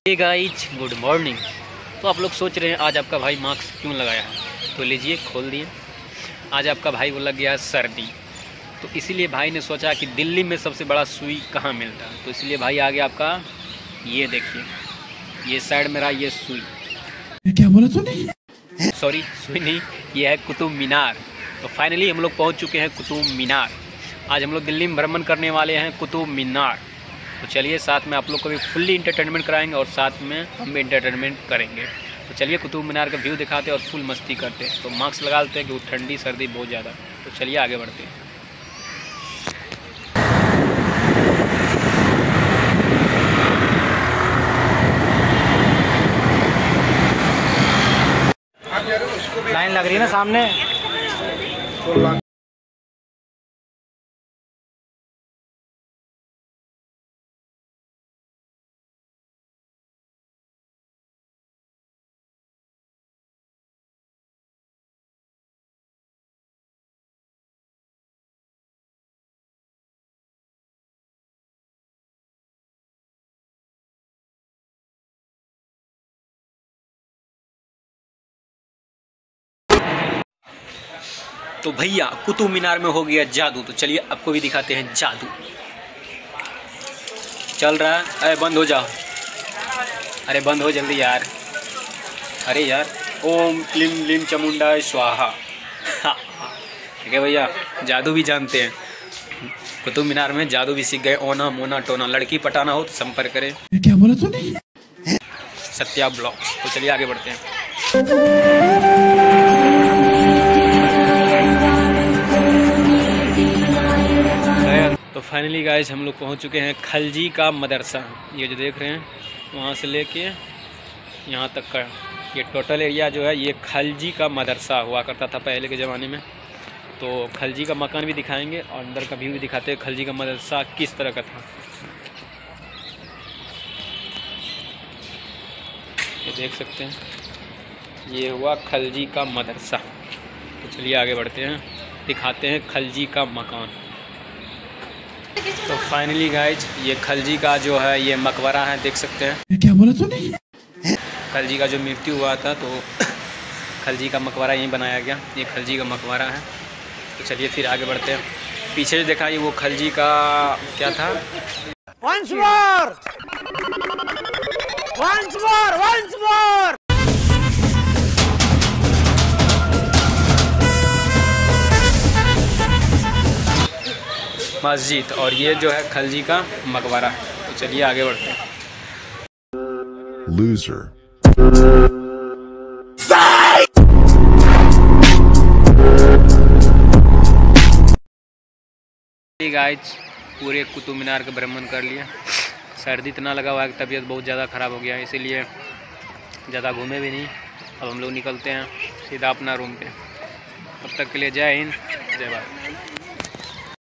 Hey guys, good morning. तो आप लोग सोच रहे हैं आज आपका भाई मास्क क्यों लगाया है, तो लीजिए खोल दिए। आज आपका भाई को लग गया सर्दी, तो इसीलिए भाई ने सोचा कि दिल्ली में सबसे बड़ा सुई कहाँ मिलता है, तो इसलिए भाई आ गया आपका, ये देखिए, ये साइड मेरा ये सुई, क्या बोला तूने? सॉरी सुई नहीं, ये है कुतुब मीनार। तो फाइनली हम लोग पहुँच चुके हैं कुतुब मीनार। आज हम लोग दिल्ली में भ्रमण करने वाले हैं कुतुब मीनार। तो चलिए साथ में आप लोग को भी फुल्ली इंटरटेनमेंट कराएंगे और साथ में हम भी इंटरटेनमेंट करेंगे। तो चलिए कुतुब मीनार का व्यू दिखाते हैं और फुल मस्ती करते हैं। तो मास्क लगा लेते हैं क्योंकि ठंडी सर्दी बहुत ज़्यादा। तो चलिए आगे बढ़ते हैं। लाइन लग रही है ना सामने। तो भैया कुतुब मीनार में हो गया जादू, तो चलिए आपको भी दिखाते हैं जादू। चल रहा है, अरे बंद हो जाओ, अरे बंद हो जल्दी यार, अरे यार, ओम क्लीम लीम चामुंडा स्वाहा। ठीक है भैया, जादू भी जानते हैं, कुतुब मीनार में जादू भी सीख गए। ओना मोना टोना, लड़की पटाना हो तो संपर्क करें। क्या बोला तूने? सत्या ब्लॉग्स। तो चलिए आगे बढ़ते हैं। तो फाइनली गाइस हम लोग पहुंच चुके हैं खलजी का मदरसा। ये जो देख रहे हैं वहाँ से लेके यहाँ तक का ये टोटल एरिया जो है ये खलजी का मदरसा हुआ करता था पहले के ज़माने में। तो खलजी का मकान भी दिखाएंगे और अंदर का व्यू भी दिखाते हैं खलजी का मदरसा किस तरह का था। ये देख सकते हैं, ये हुआ खलजी का मदरसा। तो चलिए आगे बढ़ते हैं, दिखाते हैं खलजी का मकान। तो फाइनली गाइज ये खलजी का जो है ये मकबरा है, देख सकते हैं। क्या बोला तूने? खलजी का जो मृत्यु हुआ था तो खलजी का मकबरा यहीं बनाया गया, ये खलजी का मकबरा है। तो चलिए फिर आगे बढ़ते हैं। पीछे जो देखा ये वो खलजी का क्या था, Once more! Once more! Once more! मस्जिद, और ये जो है खलजी का मकबरा। तो चलिए आगे बढ़ते हैं। Loser. गाइज पूरे कुतुब मीनार का भ्रमण कर लिया। सर्दी इतना लगा हुआ है कि तबीयत बहुत ज़्यादा ख़राब हो गया है, इसीलिए ज़्यादा घूमे भी नहीं। अब हम लोग निकलते हैं सीधा अपना रूम पे। तब तक के लिए जय हिंद, जय भारत।